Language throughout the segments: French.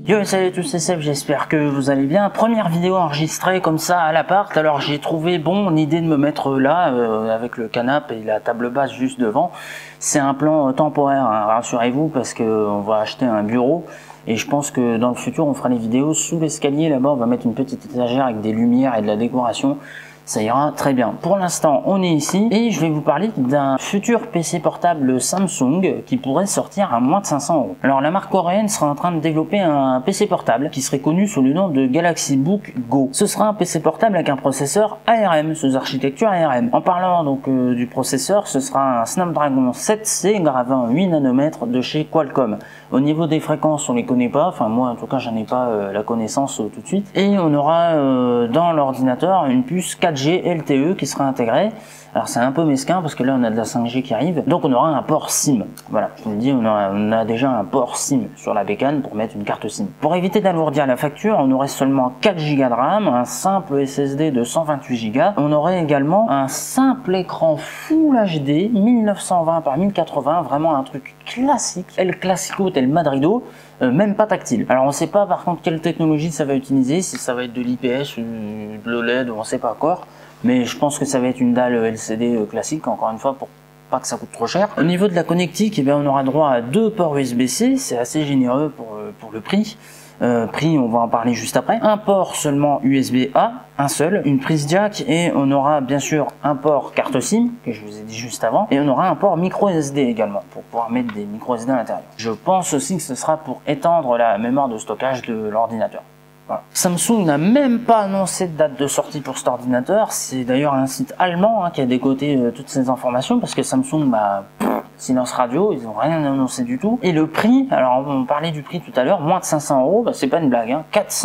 Yo, salut à tous, c'est Seb, j'espère que vous allez bien. Première vidéo enregistrée comme ça à l'appart. Alors j'ai trouvé bon l'idée de me mettre là avec le canapé et la table basse juste devant. C'est un plan temporaire, hein, rassurez-vous, parce que on va acheter un bureau. Et je pense que dans le futur, on fera les vidéos sous l'escalier. Là-bas, on va mettre une petite étagère avec des lumières et de la décoration. Ça ira très bien. Pour l'instant, on est ici et je vais vous parler d'un futur PC portable Samsung qui pourrait sortir à moins de 500 €. Alors, la marque coréenne sera en train de développer un PC portable qui serait connu sous le nom de Galaxy Book Go. Ce sera un PC portable avec un processeur ARM, sous architecture ARM. En parlant donc du processeur, ce sera un Snapdragon 7C gravé en 8 nanomètres de chez Qualcomm. Au niveau des fréquences, on les connaît pas. Enfin, moi, en tout cas, j'en ai pas la connaissance tout de suite. Et on aura dans l'ordinateur une puce 4G LTE qui sera intégrée. Alors c'est un peu mesquin parce que là on a de la 5G qui arrive, donc on aura un port SIM. Voilà, je vous le dis, on a déjà un port SIM sur la bécane pour mettre une carte SIM. Pour éviter d'alourdir la facture, on aurait seulement 4 Go de RAM, un simple SSD de 128 Go. On aurait également un simple écran Full HD 1920 par 1080, vraiment un truc classique, El Clasico tel Madrido. Même pas tactile. Alors on sait pas par contre quelle technologie ça va utiliser, si ça va être de l'IPS ou de l'OLED ou on sait pas encore, mais je pense que ça va être une dalle LCD classique, encore une fois, pour pas que ça coûte trop cher. Au niveau de la connectique, eh bien, on aura droit à 2 ports USB-C, c'est assez généreux pour le prix. Prix, on va en parler juste après. Un port seulement USB-A, un seul, une prise jack, et on aura bien sûr un port carte SIM, que je vous ai dit juste avant, et on aura un port micro SD également, pour pouvoir mettre des micro SD à l'intérieur. Je pense aussi que ce sera pour étendre la mémoire de stockage de l'ordinateur. Voilà. Samsung n'a même pas annoncé de date de sortie pour cet ordinateur. C'est d'ailleurs un site allemand qui a décoté toutes ces informations, parce que Samsung, silence radio, ils n'ont rien annoncé du tout. Et le prix, alors on parlait du prix tout à l'heure, moins de 500 €, c'est pas une blague,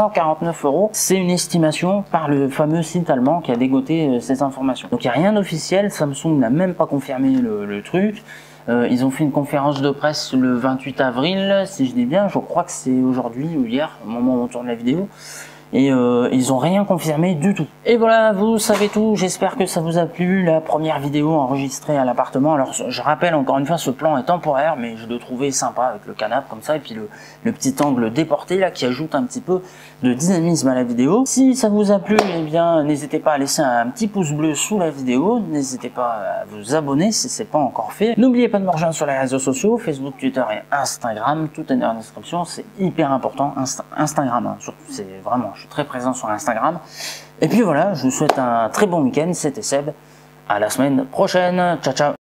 449 €, c'est une estimation par le fameux site allemand qui a dégoté ces informations. Donc il n'y a rien d'officiel, Samsung n'a même pas confirmé le truc. Ils ont fait une conférence de presse le 28 avril, si je dis bien, je crois que c'est aujourd'hui ou hier, au moment où on tourne la vidéo. Et ils ont rien confirmé du tout. Et voilà, vous savez tout, j'espère que ça vous a plu, la première vidéo enregistrée à l'appartement. Alors je rappelle encore une fois, ce plan est temporaire, mais je le trouvais sympa avec le canapé comme ça, et puis le petit angle déporté là qui ajoute un petit peu de dynamisme à la vidéo. Si ça vous a plu, eh bien n'hésitez pas à laisser un petit pouce bleu sous la vidéo, n'hésitez pas à vous abonner si c'est pas encore fait. N'oubliez pas de me rejoindre sur les réseaux sociaux, Facebook, Twitter et Instagram, tout est dans la description, c'est hyper important, Instagram surtout, c'est vraiment... Je suis très présent sur Instagram. Et puis voilà, je vous souhaite un très bon week-end. C'était Seb. À la semaine prochaine. Ciao, ciao.